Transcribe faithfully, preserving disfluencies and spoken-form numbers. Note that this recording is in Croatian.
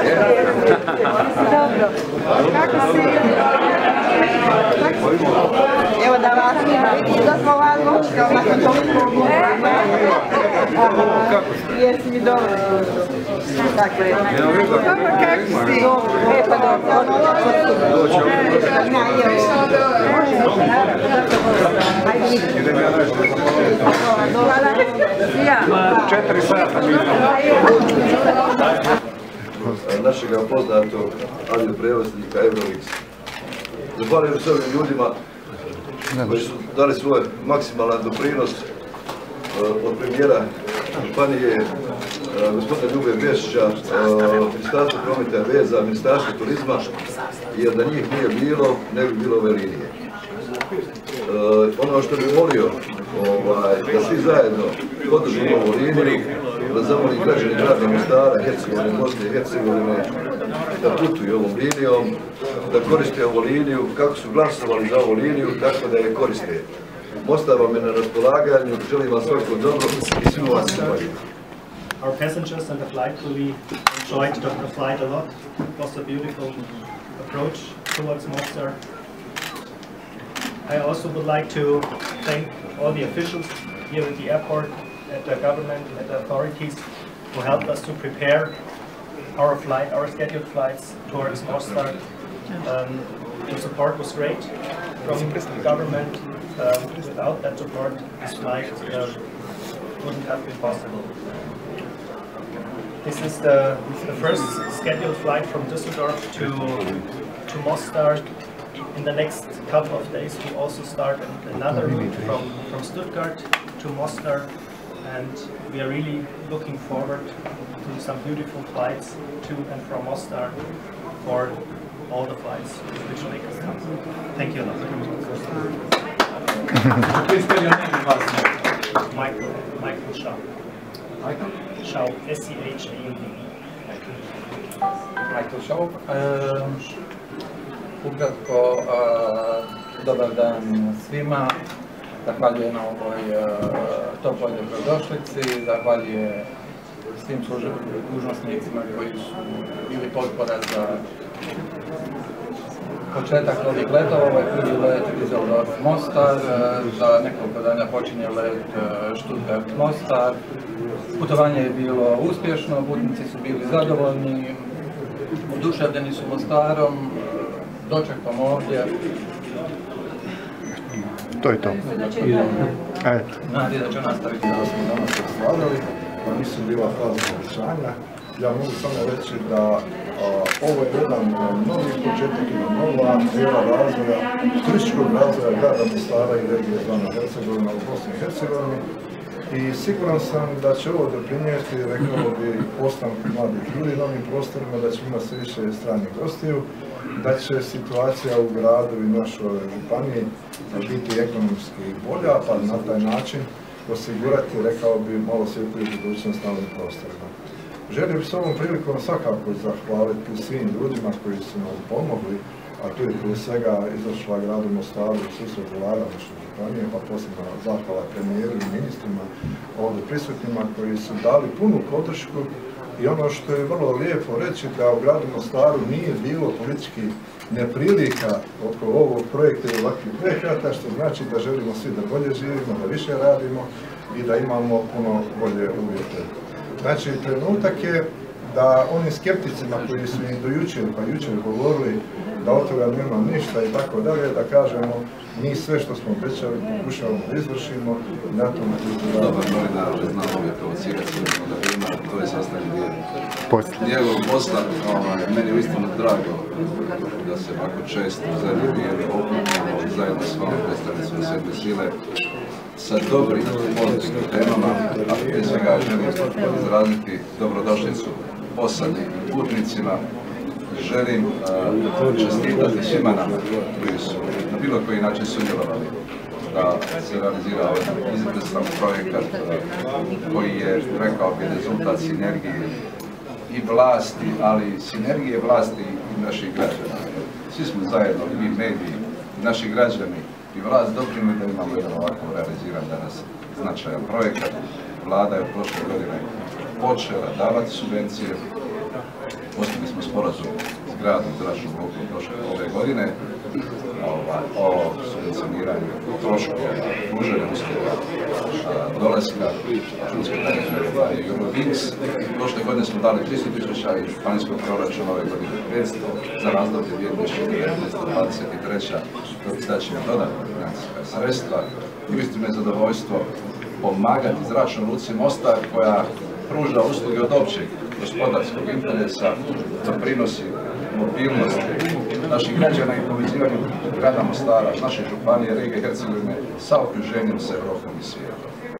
Dobro. Kako si? Evo da vas ima, vidiš da smo vas dočekali nakon toliko godina. Jesi mi dobro? Tako je. Dobro, kako si? E pa dobro. Četiri sata. Našega poznatog avioprevoznika Eurolix. Zahvaljujem se ovim ljudima koji su dali svoj maksimalan doprinos od premijera županije gospodina Ljube Bešića, Ministarstva prometa i veza, Ministarstva turizma, jer da njih nije bilo, ne bi bilo ove linije. Ono što bih molio, da svi zajedno podržimo ovu liniju, da zamolim građani grada Mostara, Hercegovine, Bosne i Hercegovine, da putuju ovom linijom, da koriste ovu liniju, kako su glasovali za ovu liniju, tako da je koriste. Mostar vam je na raspolaganju, želim vam svako dobro i svima vas se bavim. Our passengers and the flight really enjoyed the, the flight a lot. It was a beautiful approach towards Mostar. I also would like to thank all the officials here at the airport, at the government, at the authorities who helped us to prepare our flight, our scheduled flights towards Mostar. Um, the support was great from the government. Um, without that support, this flight uh, wouldn't have been possible. This is the, the first scheduled flight from Düsseldorf to, to Mostar. In the next couple of days we also start another route from, from Stuttgart to Mostar, and we are really looking forward to some beautiful flights to and from Mostar for all the flights which make us come. Thank you a lot. Please tell your name and last name. Michael, Michael Schau. Michael? Schau, S C H A U D. Michael Schau. Ukratko, dobar dan svima. Zahvaljujem na ovoj toploj dobrodošlici. Zahvaljujem svim dužnosnicima koji su bili potpora za početak ovih letova. Ovaj prvi let Düsseldorf-Mostar, za nekoliko dana počinje let Stuttgart-Mostar. Putovanje je bilo uspješno, putnici su bili zadovoljni, oduševljeni su Mostarom, dočekom ovdje. To je to. Nadi da će nastaviti da smo danas proslavili, pa nisu bila prazna obećanja. Ja mogu samo reći da a, ovo je jedan novi početak, jedna nova era razvoja, turističkog razvoja grada Mostara i regije zvana Hercegovina u Bosni i Hercegovini. I siguran sam da će ovo doprinijeti, rekao bi, ostanku mladih ljudi na ovim prostorima, da će imati sve više stranih gostiju, da će situacija u gradu i našoj županiji biti ekonomski bolja, pa na taj način osigurati, rekao bi, malo svjetliju budućnost na ovim prostorima. Želio bih s ovom prilikom svakako zahvaliti svim ljudima koji su nam pomogli, a tu je prije svega izašla gradu Mostaru u susret Vlada naše županije, pa posebno zahvala premijeru i ministrima ovdje prisutnima koji su dali punu podršku. I ono što je vrlo lijepo reći, da u gradu Mostaru nije bilo političkih neprilika oko ovog projekta i ovakvih projekata, što znači da želimo svi da bolje živimo, da više radimo i da imamo puno bolje uvjete. Znači, trenutak je da onim skepticima koji su i do jučer pa jučer govorili da od toga nema ništa i tako dalje, da kažemo mi sve što smo obećali pokušavamo da izvršimo i na tom putu radimo. Dobar novinar, že znamo je provocirati sigurno da ima, to je sastavni dio. Njegov posla, meni je uistinu drago da se ovako često u zadnje vrijeme okupimo zajedno s vama predstavnicima Svete sile sa dobrim pozitivnim temama, a prije svega želim izraziti dobrodošlicu posadi i putnicima. Želim uh, čestitati svima nama koji su na bilo koji način sudjelovali da se realizira ovaj izvrstan projekat uh, koji je, rekao bi, rezultat sinergije i vlasti, ali sinergije vlasti i naših građana. Svi smo zajedno, i mi mediji, i naši građani i vlast doprinijeli da imamo jedan ovako realiziran danas značajan projekat. Vlada je prošle godine počela davati subvencije Postigli smo sporazum s gradom zračnom lukom prošle ove godine o subvencioniranju troškova pružanja usluga dolaska šumske tajne i Eurowings. Prošle godine smo dali tristo tisuća i županijskog proračuna ove godine petsto za razdoblje dvije tisuće devetnaeste do dvadeset treće dopisat ćemo dodatna financijska sredstva i uistinu je zadovoljstvo pomagati zračnoj luci Mostar koja pruža usluge od općeg gospodarskog interesa, doprinosi mobilnosti naših građana i povezivanju grada Mostara, naše županije, regije Hercegovine sa okruženjem, sa Europom i svijetom.